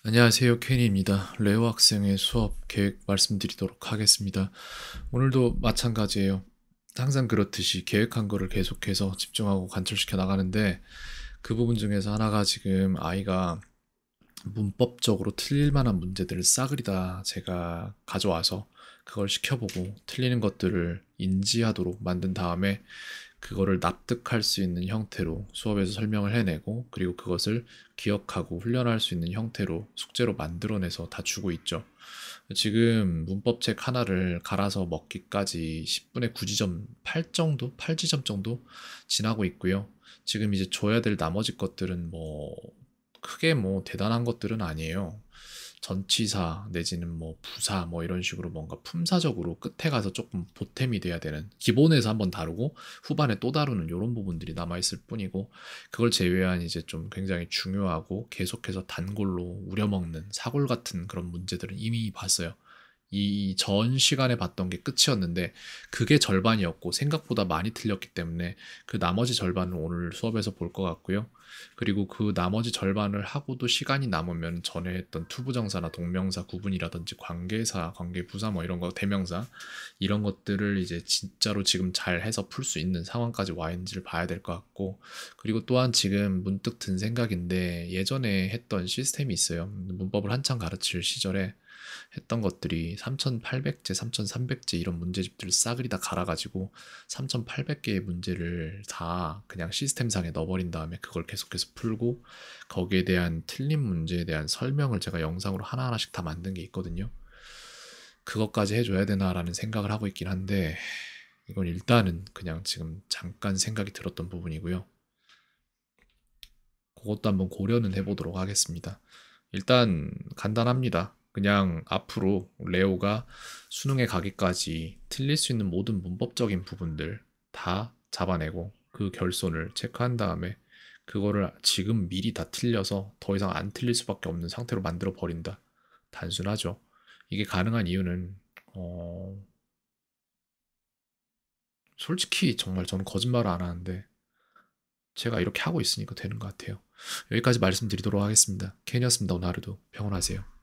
안녕하세요. 케니입니다. 레오 학생의 수업 계획 말씀드리도록 하겠습니다. 오늘도 마찬가지예요. 항상 그렇듯이 계획한 거를 계속해서 집중하고 관철시켜 나가는데 그 부분 중에서 하나가 지금 아이가 문법적으로 틀릴 만한 문제들을 싸그리 다 제가 가져와서 그걸 시켜보고 틀리는 것들을 인지하도록 만든 다음에 그거를 납득할 수 있는 형태로 수업에서 설명을 해내고 그리고 그것을 기억하고 훈련할 수 있는 형태로 숙제로 만들어내서 다 주고 있죠. 지금 문법책 하나를 갈아서 먹기까지 10분의 9지점 8 정도? 8지점 정도 지나고 있고요. 지금 이제 줘야 될 나머지 것들은 뭐 크게 뭐 대단한 것들은 아니에요. 전치사 내지는 뭐 부사 뭐 이런 식으로 뭔가 품사적으로 끝에 가서 조금 보탬이 돼야 되는 기본에서 한번 다루고 후반에 또 다루는 이런 부분들이 남아있을 뿐이고 그걸 제외한 이제 좀 굉장히 중요하고 계속해서 단골로 우려먹는 사골 같은 그런 문제들은 이미 봤어요. 이 전 시간에 봤던 게 끝이었는데 그게 절반이었고 생각보다 많이 틀렸기 때문에 그 나머지 절반을 오늘 수업에서 볼 것 같고요. 그리고 그 나머지 절반을 하고도 시간이 남으면 전에 했던 투부정사나 동명사 구분이라든지 관계사, 관계부사 뭐 이런 거 대명사 이런 것들을 이제 진짜로 지금 잘 해서 풀 수 있는 상황까지 와 있는지를 봐야 될 것 같고 그리고 또한 지금 문득 든 생각인데 예전에 했던 시스템이 있어요. 문법을 한창 가르칠 시절에 했던 것들이 3,800제, 3,300제 이런 문제집들을 싸그리 다 갈아가지고 3,800개의 문제를 다 그냥 시스템상에 넣어버린 다음에 그걸 계속해서 풀고 거기에 대한 틀린 문제에 대한 설명을 제가 영상으로 하나하나씩 다 만든 게 있거든요. 그것까지 해줘야 되나라는 생각을 하고 있긴 한데 이건 일단은 그냥 지금 잠깐 생각이 들었던 부분이고요. 그것도 한번 고려는 해보도록 하겠습니다. 일단 간단합니다. 그냥 앞으로 레오가 수능에 가기까지 틀릴 수 있는 모든 문법적인 부분들 다 잡아내고 그 결손을 체크한 다음에 그거를 지금 미리 다 틀려서 더 이상 안 틀릴 수밖에 없는 상태로 만들어 버린다. 단순하죠. 이게 가능한 이유는 어, 솔직히 정말 저는 거짓말을 안 하는데 제가 이렇게 하고 있으니까 되는 것 같아요. 여기까지 말씀드리도록 하겠습니다. 캔이었습니다. 오늘 하루도 평온하세요.